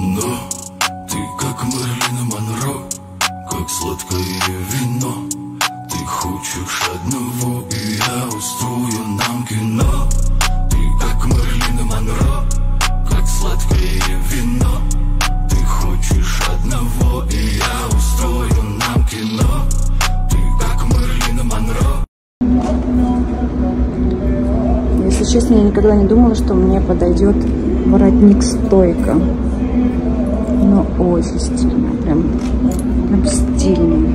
Но ты как Мэрилин Монро, как сладкое вино. Ты хочешь одного, и я устрою нам кино. Ты как Мэрилин Монро, как сладкое вино. Ты хочешь одного, и я устрою нам кино. Ты как Мэрилин Монро. Если честно, я никогда не думала, что мне подойдет воротник стойка. Но очень стильно, прям стильный.